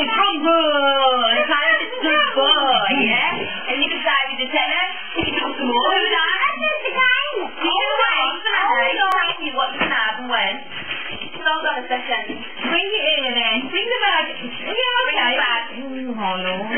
from good. Kind of good boy, yeah? And you decided to tell her to do some more. That's just the game. What's the matter? You what you have and when. Hold on a second. Bring it here then. Bring the bag. Yeah, okay. Bring the bag. Oh, no.